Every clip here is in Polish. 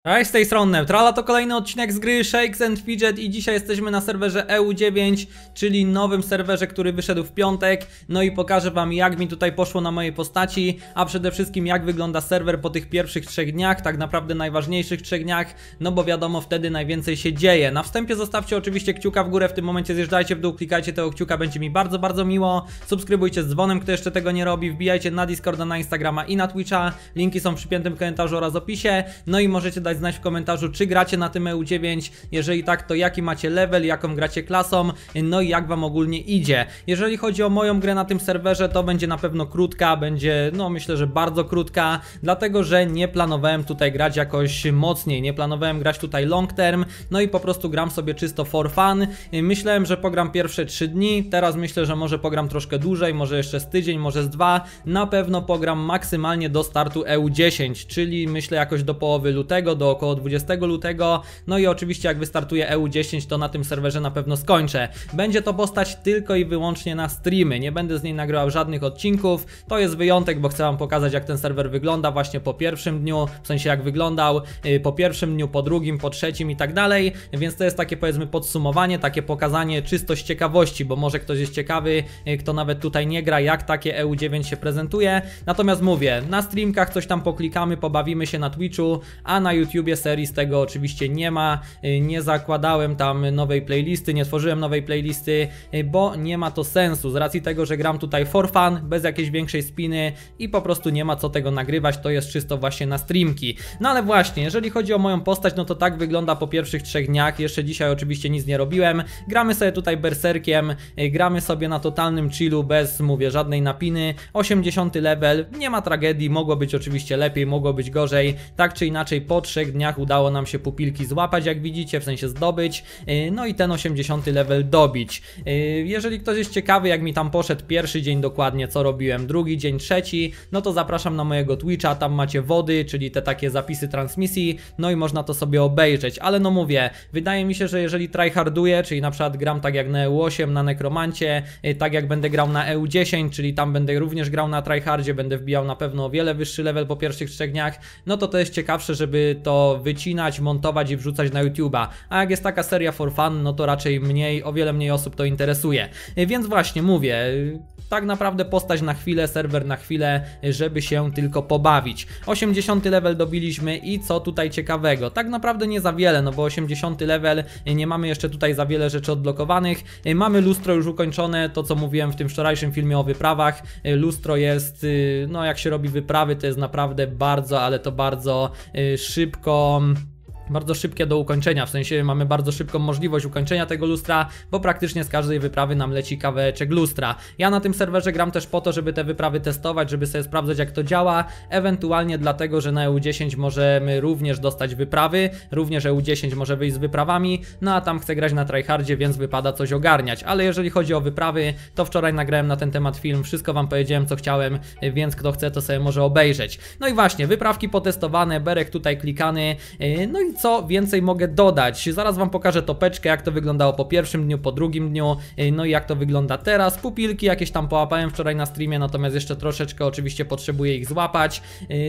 Cześć, z tej strony Neutrala, to kolejny odcinek z gry Shakes and Fidget i dzisiaj jesteśmy na serwerze EU9, czyli nowym serwerze, który wyszedł w piątek. No i pokażę wam, jak mi tutaj poszło na mojej postaci, a przede wszystkim jak wygląda serwer po tych pierwszych 3 dniach, tak naprawdę najważniejszych 3 dniach, no bo wiadomo, wtedy najwięcej się dzieje. Na wstępie zostawcie oczywiście kciuka w górę, w tym momencie zjeżdżajcie w dół, klikajcie tego kciuka, będzie mi bardzo, bardzo miło. Subskrybujcie z dzwonem, kto jeszcze tego nie robi, wbijajcie na Discorda, na Instagrama i na Twitcha, linki są w przypiętym komentarzu oraz opisie. No i możecie dać znać w komentarzu, czy gracie na tym EU9, jeżeli tak, to jaki macie level, jaką gracie klasą, no i jak wam ogólnie idzie. Jeżeli chodzi o moją grę na tym serwerze, to będzie na pewno krótka, będzie, no myślę, że bardzo krótka, dlatego, że nie planowałem tutaj grać jakoś mocniej, nie planowałem grać tutaj long term, no i po prostu gram sobie czysto for fun. Myślałem, że pogram pierwsze 3 dni, teraz myślę, że może pogram troszkę dłużej, może jeszcze z tydzień, może z 2, na pewno pogram maksymalnie do startu EU10, czyli myślę jakoś do połowy lutego, do około 20 lutego, no i oczywiście jak wystartuje EU10, to na tym serwerze na pewno skończę. Będzie to postać tylko i wyłącznie na streamy, nie będę z niej nagrywał żadnych odcinków, to jest wyjątek, bo chcę wam pokazać, jak ten serwer wygląda właśnie po pierwszym dniu, w sensie jak wyglądał po pierwszym dniu, po drugim, po trzecim i tak dalej, więc to jest takie, powiedzmy, podsumowanie, takie pokazanie czysto z ciekawości, bo może ktoś jest ciekawy, kto nawet tutaj nie gra, jak takie EU9 się prezentuje. Natomiast mówię, na streamkach coś tam poklikamy, pobawimy się na Twitchu, a na YouTubie serii z tego oczywiście nie ma, nie zakładałem tam nowej playlisty, nie tworzyłem nowej playlisty, bo nie ma to sensu, z racji tego, że gram tutaj for fun, bez jakiejś większej spiny i po prostu nie ma co tego nagrywać, to jest czysto właśnie na streamki. No ale właśnie, jeżeli chodzi o moją postać, no to tak wygląda po pierwszych 3 dniach, jeszcze dzisiaj oczywiście nic nie robiłem, gramy sobie tutaj berserkiem, gramy sobie na totalnym chillu, bez, mówię, żadnej napiny, 80 level, nie ma tragedii, mogło być oczywiście lepiej, mogło być gorzej, tak czy inaczej po 3 dniach udało nam się pupilki złapać, jak widzicie, w sensie zdobyć, no i ten 80 level dobić. Jeżeli ktoś jest ciekawy, jak mi tam poszedł pierwszy dzień dokładnie, co robiłem, drugi dzień, trzeci, no to zapraszam na mojego Twitcha, tam macie wody, czyli te takie zapisy transmisji, no i można to sobie obejrzeć, ale no mówię, wydaje mi się, że jeżeli tryharduję, czyli na przykład gram tak jak na EU8, na Nekromancie, tak jak będę grał na EU10, czyli tam będę również grał na tryhardzie, będę wbijał na pewno o wiele wyższy level po pierwszych 3 dniach, no to jest ciekawsze, żeby to wycinać, montować i wrzucać na YouTube'a, a jak jest taka seria for fun, no to raczej mniej, o wiele mniej osób to interesuje. Więc właśnie mówię, tak naprawdę postać na chwilę, serwer na chwilę, żeby się tylko pobawić. 80 level dobiliśmy i co tutaj ciekawego? Tak naprawdę nie za wiele, no bo 80 level, nie mamy jeszcze tutaj za wiele rzeczy odblokowanych. Mamy lustro już ukończone, to co mówiłem w tym wczorajszym filmie o wyprawach. Lustro jest, no jak się robi wyprawy, to jest naprawdę bardzo, ale to bardzo szybko. Bardzo szybkie do ukończenia, w sensie mamy bardzo szybką możliwość ukończenia tego lustra, bo praktycznie z każdej wyprawy nam leci kawałeczek lustra. Ja na tym serwerze gram też po to, żeby te wyprawy testować, żeby sobie sprawdzać, jak to działa, ewentualnie dlatego, że na EU10 możemy również dostać wyprawy, również EU10 może wyjść z wyprawami, no a tam chcę grać na tryhardzie, więc wypada coś ogarniać, ale jeżeli chodzi o wyprawy, to wczoraj nagrałem na ten temat film, wszystko wam powiedziałem, co chciałem, więc kto chce, to sobie może obejrzeć. No i właśnie, wyprawki potestowane, berek tutaj klikany, no i co więcej mogę dodać? Zaraz wam pokażę topeczkę, jak to wyglądało po pierwszym dniu, po drugim dniu, no i jak to wygląda teraz. Pupilki jakieś tam połapałem wczoraj na streamie, natomiast jeszcze troszeczkę oczywiście potrzebuję ich złapać,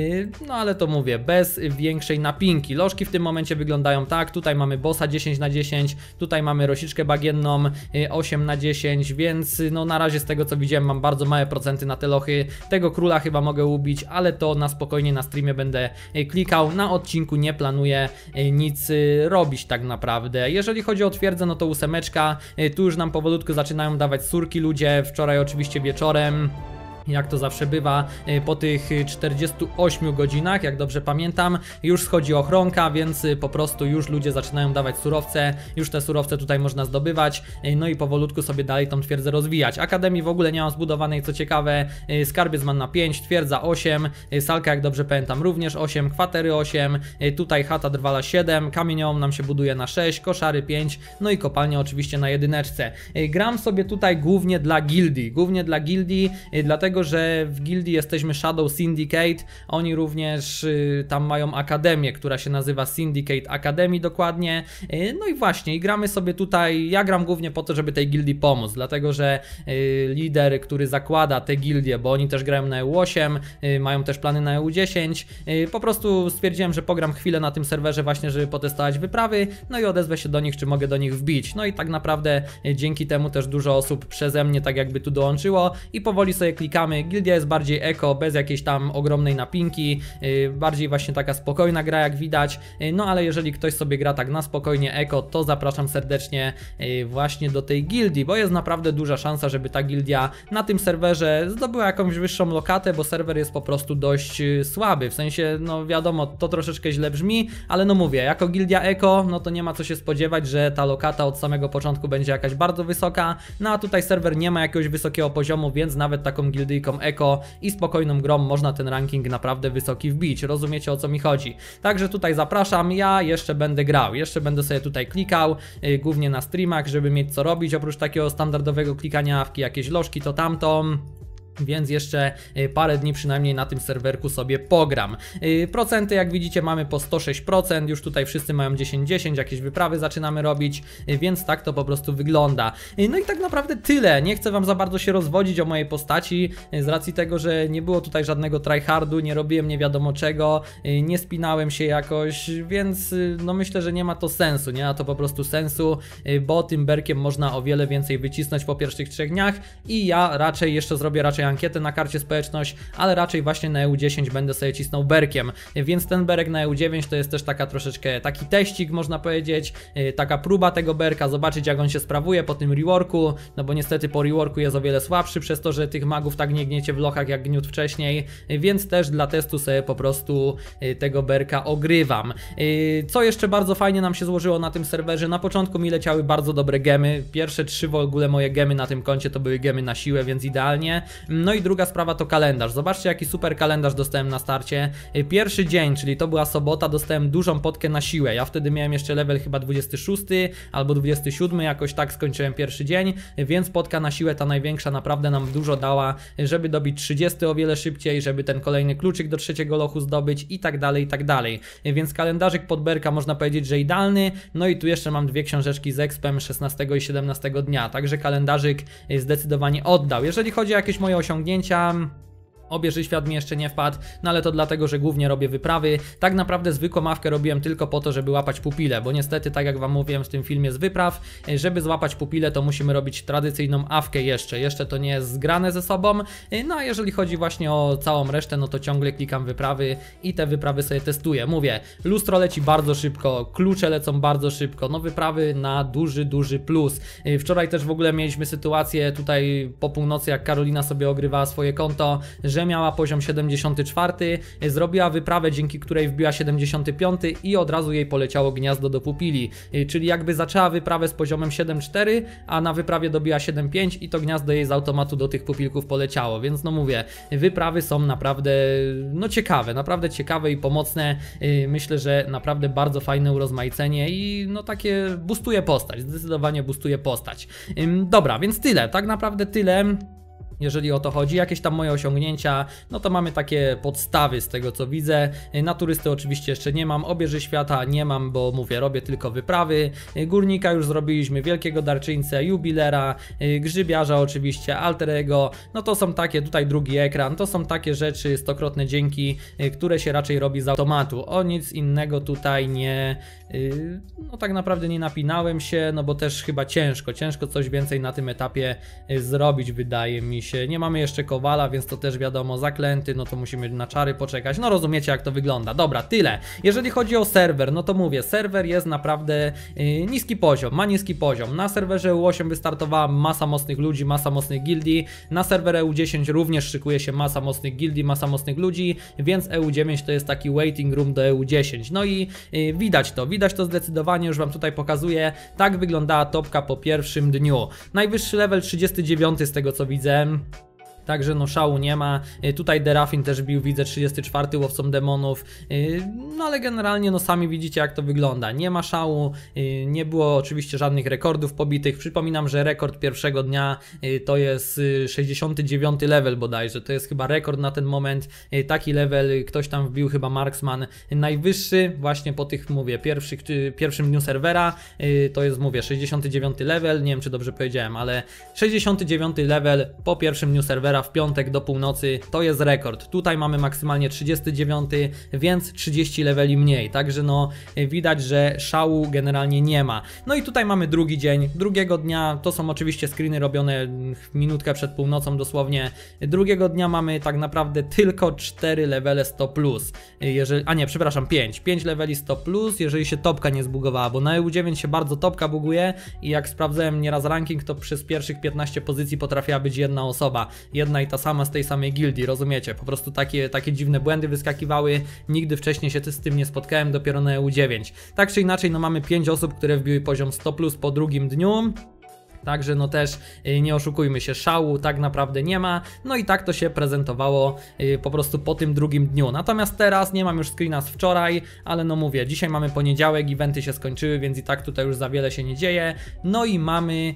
no ale to mówię, bez większej napinki. Lożki w tym momencie wyglądają tak, tutaj mamy bossa 10/10, tutaj mamy rosiczkę bagienną 8/10, więc no na razie z tego co widziałem mam bardzo małe procenty na te lochy, tego króla chyba mogę ubić, ale to na spokojnie na streamie będę klikał, na odcinku nie planuję nic robić tak naprawdę. Jeżeli chodzi o twierdzę, no to 8, tu już nam powolutku zaczynają dawać surki ludzie, wczoraj oczywiście wieczorem. Jak to zawsze bywa, po tych 48 godzinach, jak dobrze pamiętam, już schodzi ochronka, więc po prostu już ludzie zaczynają dawać surowce, już te surowce tutaj można zdobywać, no i powolutku sobie dalej tą twierdzę rozwijać. Akademii w ogóle nie mam zbudowanej, co ciekawe, skarbiec mam na 5, twierdza 8, salka jak dobrze pamiętam również 8, kwatery 8, tutaj chata drwala 7, kamieniołom nam się buduje na 6, koszary 5, no i kopalnia oczywiście na 1. Gram sobie tutaj głównie dla gildii, dlatego tego, że w gildii jesteśmy Shadow Syndicate, oni również tam mają akademię, która się nazywa Syndicate Academy dokładnie. No i właśnie, i gramy sobie tutaj, ja gram głównie po to, żeby tej gildii pomóc, dlatego że lider, który zakłada tę gildię, bo oni też grają na EU8, mają też plany na EU10, po prostu stwierdziłem, że pogram chwilę na tym serwerze właśnie, żeby potestować wyprawy, no i odezwę się do nich, czy mogę do nich wbić. No i tak naprawdę dzięki temu też dużo osób przeze mnie tak jakby tu dołączyło i powoli sobie klikamy. Gildia jest bardziej eko, bez jakiejś tam ogromnej napinki, bardziej właśnie taka spokojna gra jak widać, no ale jeżeli ktoś sobie gra tak na spokojnie eko, to zapraszam serdecznie właśnie do tej gildii, bo jest naprawdę duża szansa, żeby ta gildia na tym serwerze zdobyła jakąś wyższą lokatę, bo serwer jest po prostu dość słaby, w sensie no wiadomo, to troszeczkę źle brzmi, ale no mówię, jako gildia eko, no to nie ma co się spodziewać, że ta lokata od samego początku będzie jakaś bardzo wysoka, no a tutaj serwer nie ma jakiegoś wysokiego poziomu, więc nawet taką gildyjką eko i spokojną grą można ten ranking naprawdę wysoki wbić, rozumiecie o co mi chodzi. Także tutaj zapraszam, ja jeszcze będę grał, jeszcze będę sobie tutaj klikał, głównie na streamach, żeby mieć co robić, oprócz takiego standardowego klikania w jakieś lożki to tamto. Więc jeszcze parę dni przynajmniej na tym serwerku sobie pogram. Procenty jak widzicie mamy po 106%, już tutaj wszyscy mają 10-10, jakieś wyprawy zaczynamy robić, więc tak to po prostu wygląda. No i tak naprawdę tyle, nie chcę wam za bardzo się rozwodzić o mojej postaci, z racji tego, że nie było tutaj żadnego tryhardu, nie robiłem nie wiadomo czego, nie spinałem się jakoś, więc no myślę, że nie ma to sensu, nie ma to po prostu sensu, bo tym berkiem można o wiele więcej wycisnąć po pierwszych 3 dniach i ja raczej jeszcze zrobię ankietę na karcie społeczność, ale raczej właśnie na EU10 będę sobie cisnął berkiem, więc ten berek na EU9 to jest też taka troszeczkę taki teścik można powiedzieć, taka próba tego berka, zobaczyć jak on się sprawuje po tym reworku, no bo niestety po reworku jest o wiele słabszy przez to, że tych magów tak nie gniecie w lochach jak gniótł wcześniej, więc też dla testu sobie po prostu tego berka ogrywam. Co jeszcze bardzo fajnie nam się złożyło na tym serwerze, na początku mi leciały bardzo dobre gemy, pierwsze 3 w ogóle moje gemy na tym koncie to były gemy na siłę, więc idealnie. No i druga sprawa to kalendarz. Zobaczcie jaki super kalendarz dostałem na starcie. Pierwszy dzień, czyli to była sobota, dostałem dużą potkę na siłę. Ja wtedy miałem jeszcze level chyba 26 albo 27, jakoś tak skończyłem pierwszy dzień, więc potka na siłę ta największa naprawdę nam dużo dała, żeby dobić 30 o wiele szybciej, żeby ten kolejny kluczyk do 3 lochu zdobyć i tak dalej, i tak dalej. Więc kalendarzyk pod berka można powiedzieć, że idealny. No i tu jeszcze mam 2 książeczki z expem 16 i 17 dnia, także kalendarzyk zdecydowanie oddał. Jeżeli chodzi o jakieś moje osiągnięcia, Obieży świat mi jeszcze nie wpadł, no ale to dlatego, że głównie robię wyprawy. Tak naprawdę zwykłą awkę robiłem tylko po to, żeby łapać pupile, bo niestety, tak jak wam mówiłem w tym filmie z wypraw, żeby złapać pupile, to musimy robić tradycyjną awkę jeszcze to nie jest zgrane ze sobą. No a jeżeli chodzi właśnie o całą resztę, no to ciągle klikam wyprawy i te wyprawy sobie testuję. Mówię, lustro leci bardzo szybko, klucze lecą bardzo szybko, no wyprawy na duży plus. Wczoraj też w ogóle mieliśmy sytuację tutaj po północy, jak Karolina sobie ogrywała swoje konto, że miała poziom 74, zrobiła wyprawę, dzięki której wbiła 75 i od razu jej poleciało gniazdo do pupili, czyli jakby zaczęła wyprawę z poziomem 7,4, a na wyprawie dobiła 7,5 i to gniazdo jej z automatu do tych pupilków poleciało, więc no mówię, wyprawy są naprawdę no ciekawe, naprawdę ciekawe i pomocne, myślę, że naprawdę bardzo fajne urozmaicenie i no takie boostuje postać, zdecydowanie boostuje postać. Dobra, więc tyle, tak naprawdę tyle. Jeżeli o to chodzi, jakieś tam moje osiągnięcia, no to mamy takie podstawy z tego co widzę. Na turysty oczywiście jeszcze nie mam, obieży świata nie mam, bo mówię, robię tylko wyprawy. Górnika już zrobiliśmy, wielkiego darczyńcę, jubilera, grzybiarza oczywiście, alterego. No to są takie, tutaj drugi ekran, to są takie rzeczy, stokrotne dzięki, które się raczej robi z automatu. O nic innego tutaj nie, no tak naprawdę nie napinałem się, no bo też chyba ciężko coś więcej na tym etapie zrobić, wydaje mi się. Nie mamy jeszcze kowala, więc to też wiadomo, zaklęty, no to musimy na czary poczekać, no rozumiecie jak to wygląda. Dobra, tyle. Jeżeli chodzi o serwer, no to mówię, serwer jest naprawdę niski poziom, ma niski poziom. Na serwerze EU8 wystartowała masa mocnych ludzi, masa mocnych gildii, na serwerze EU10 również szykuje się masa mocnych gildii, masa mocnych ludzi, więc EU9 to jest taki waiting room do EU10. No i widać to zdecydowanie, już wam tutaj pokazuję, tak wyglądała topka po pierwszym dniu. Najwyższy level 39 z tego co widzę. Także no szału nie ma, tutaj Derafin też bił, widzę 34 łowcą demonów, no ale generalnie no sami widzicie jak to wygląda, nie ma szału, nie było oczywiście żadnych rekordów pobitych, przypominam, że rekord pierwszego dnia to jest 69 level bodajże, to jest chyba rekord na ten moment, taki level ktoś tam wbił, chyba Marksman, najwyższy właśnie po tych, mówię, pierwszym dniu serwera, to jest, mówię, 69 level, nie wiem czy dobrze powiedziałem, ale 69 level po pierwszym dniu serwera w piątek do północy to jest rekord. Tutaj mamy maksymalnie 39, więc 30 leveli mniej. Także no widać, że szału generalnie nie ma. No i tutaj mamy drugi dzień. Drugiego dnia to są oczywiście screeny robione minutkę przed północą dosłownie. Drugiego dnia mamy tak naprawdę tylko 4 levele 100+. A nie, przepraszam, 5 leveli 100+, jeżeli się topka nie zbugowała, bo na EU9 się bardzo topka buguje i jak sprawdzałem nieraz ranking, to przez pierwszych 15 pozycji potrafiła być jedna osoba. Jedna i ta sama z tej samej gildii, rozumiecie? Po prostu takie dziwne błędy wyskakiwały, nigdy wcześniej się z tym nie spotkałem, dopiero na EU9. Tak czy inaczej, no mamy 5 osób, które wbiły poziom 100+ po drugim dniu. Także no też nie oszukujmy się, szału tak naprawdę nie ma, no i tak to się prezentowało po prostu po tym drugim dniu. Natomiast teraz nie mam już screena z wczoraj, ale no mówię, dzisiaj mamy poniedziałek, eventy się skończyły, więc i tak tutaj już za wiele się nie dzieje. No i mamy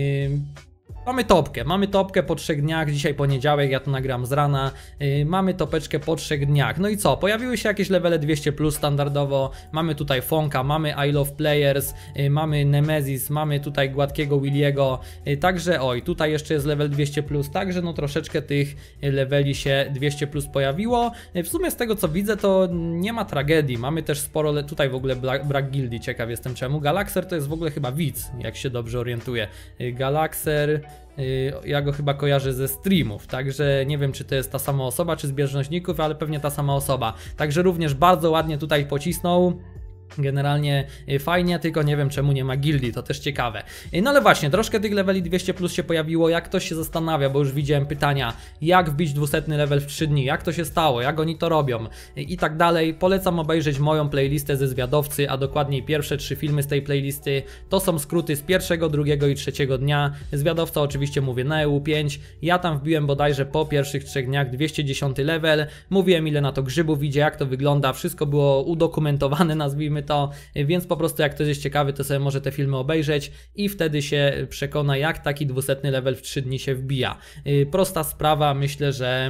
topkę po 3 dniach, dzisiaj poniedziałek, ja to nagram z rana, mamy topeczkę po 3 dniach. No i co, pojawiły się jakieś levele 200+ standardowo, mamy tutaj Fonka, mamy I Love Players, mamy Nemesis, mamy tutaj gładkiego Williego, także oj, tutaj jeszcze jest level 200+, także no troszeczkę tych leveli się 200+ pojawiło. W sumie z tego co widzę to nie ma tragedii, mamy też sporo, tutaj w ogóle brak gildii, ciekaw jestem czemu. Galaxer to jest w ogóle chyba widz, jak się dobrze orientuję. Galaxer, ja go chyba kojarzę ze streamów, także nie wiem czy to jest ta sama osoba, czy z bieżnośników, ale pewnie ta sama osoba. Także również bardzo ładnie tutaj pocisnął. Generalnie fajnie, tylko nie wiem czemu nie ma gildii, to też ciekawe. No ale właśnie, troszkę tych leveli 200+ się pojawiło, jak ktoś się zastanawia, bo już widziałem pytania, jak wbić 200 level w 3 dni, jak to się stało, jak oni to robią i tak dalej. Polecam obejrzeć moją playlistę ze zwiadowcy, a dokładniej pierwsze 3 filmy z tej playlisty, to są skróty z pierwszego, drugiego i trzeciego dnia. Zwiadowca oczywiście mówię na EU5, ja tam wbiłem bodajże po pierwszych 3 dniach 210 level, mówiłem ile na to grzybów idzie, jak to wygląda, wszystko było udokumentowane, nazwijmy to, więc po prostu jak ktoś jest ciekawy, to sobie może te filmy obejrzeć i wtedy się przekona, jak taki 200 level w 3 dni się wbija. Prosta sprawa, myślę, że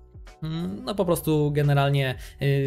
no po prostu generalnie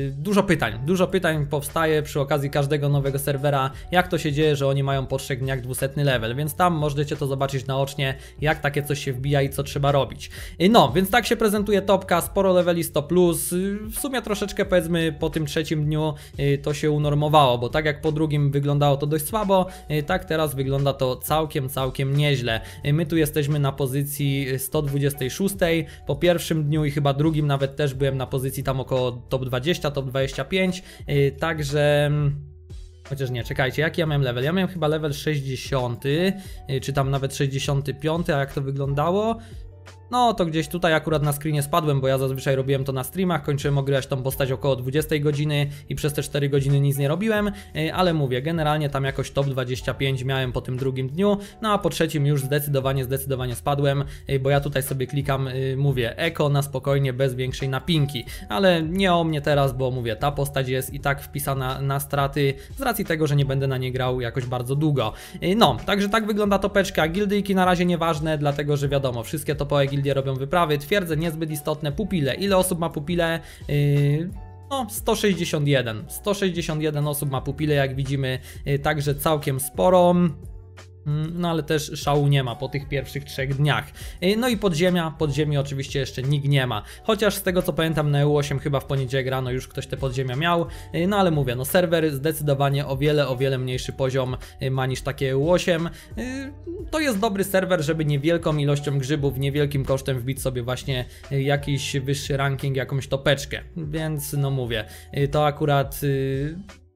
dużo pytań powstaje przy okazji każdego nowego serwera, jak to się dzieje, że oni mają po 3 dniach 200 level, więc tam możecie to zobaczyć naocznie, jak takie coś się wbija i co trzeba robić. No, więc tak się prezentuje topka, sporo leveli 100+, w sumie troszeczkę powiedzmy po tym trzecim dniu to się unormowało, bo tak jak po drugim wyglądało to dość słabo, tak teraz wygląda to całkiem nieźle. My tu jesteśmy na pozycji 126, po pierwszym dniu i chyba drugim nawet też byłem na pozycji tam około top 20, top 25, także... Chociaż nie, czekajcie, jaki ja miałem level? Ja miałem chyba level 60, czy tam nawet 65, a jak to wyglądało? No to gdzieś tutaj akurat na screenie spadłem, bo ja zazwyczaj robiłem to na streamach, kończyłem ogrywać tą postać około 20 godziny i przez te 4 godziny nic nie robiłem, ale mówię, generalnie tam jakoś top 25 miałem po tym drugim dniu, no a po trzecim już zdecydowanie spadłem, bo ja tutaj sobie klikam, mówię, eko na spokojnie, bez większej napinki, ale nie o mnie teraz, bo mówię, ta postać jest i tak wpisana na straty z racji tego, że nie będę na nie grał jakoś bardzo długo. No, także tak wygląda topeczka, gildyjki na razie nieważne, dlatego że wiadomo, wszystkie topowe gildie robią wyprawy, twierdzę niezbyt istotne, pupile, ile osób ma pupile? No 161 osób ma pupile, jak widzimy, także całkiem sporo. No ale też szału nie ma po tych pierwszych 3 dniach. No i podziemia oczywiście jeszcze nikt nie ma. Chociaż z tego co pamiętam na EU8 chyba w poniedziałek rano już ktoś te podziemia miał. No ale mówię, no serwer zdecydowanie o wiele mniejszy poziom ma niż takie EU8. To jest dobry serwer, żeby niewielką ilością grzybów, niewielkim kosztem wbić sobie właśnie jakiś wyższy ranking, jakąś topeczkę. Więc no mówię, to akurat...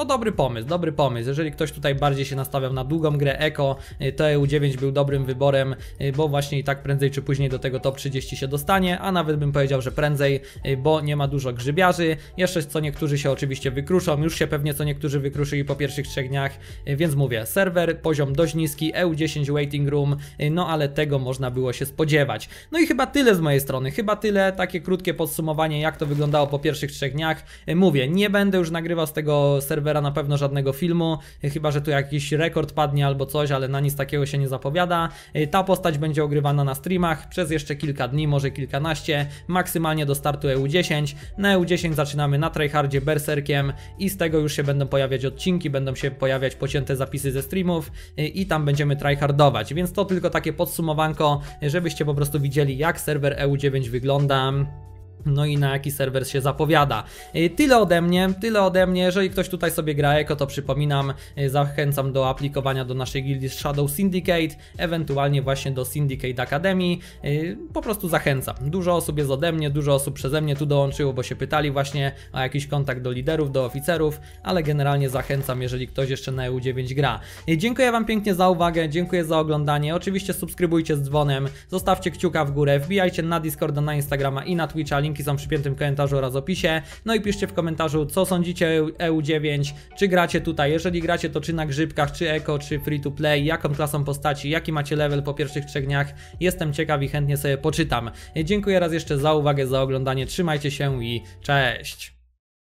No dobry pomysł. Jeżeli ktoś tutaj bardziej się nastawiał na długą grę Eko, to EU9 był dobrym wyborem, bo właśnie i tak prędzej czy później do tego top 30 się dostanie, a nawet bym powiedział, że prędzej, bo nie ma dużo grzybiarzy. Jeszcze co niektórzy się oczywiście wykruszą, już się pewnie co niektórzy wykruszyli po pierwszych 3 dniach, więc mówię, serwer, poziom dość niski, EU10 waiting room, no ale tego można było się spodziewać. No i chyba tyle z mojej strony, takie krótkie podsumowanie, jak to wyglądało po pierwszych 3 dniach. Mówię, nie będę już nagrywał z tego serwera na pewno żadnego filmu, chyba że tu jakiś rekord padnie albo coś, ale na nic takiego się nie zapowiada. Ta postać będzie ogrywana na streamach przez jeszcze kilka dni, może kilkanaście, maksymalnie do startu EU10. Na EU10 zaczynamy na tryhardzie berserkiem i z tego już się będą pojawiać odcinki, będą się pojawiać pocięte zapisy ze streamów i tam będziemy tryhardować, więc to tylko takie podsumowanko, żebyście po prostu widzieli, jak serwer EU9 wygląda. No i na jaki serwer się zapowiada. Tyle ode mnie. Jeżeli ktoś tutaj sobie gra Eko, to przypominam, zachęcam do aplikowania do naszej gildii Shadow Syndicate, ewentualnie właśnie do Syndicate Academy. Po prostu zachęcam. Dużo osób jest ode mnie, dużo osób przeze mnie tu dołączyło, bo się pytali właśnie o jakiś kontakt do liderów, do oficerów, ale generalnie zachęcam, jeżeli ktoś jeszcze na EU9 gra. Dziękuję wam pięknie za uwagę, dziękuję za oglądanie. Oczywiście subskrybujcie z dzwonem, zostawcie kciuka w górę, wbijajcie na Discorda, na Instagrama i na Twitcha. Linki są w przypiętym komentarzu oraz opisie. No i piszcie w komentarzu, co sądzicie o EU9, czy gracie tutaj, jeżeli gracie, to czy na grzybkach, czy Eko, czy free to play, jaką klasą postaci, jaki macie level po pierwszych 3 dniach. Jestem ciekaw i chętnie sobie poczytam. Dziękuję raz jeszcze za uwagę, za oglądanie, trzymajcie się i cześć!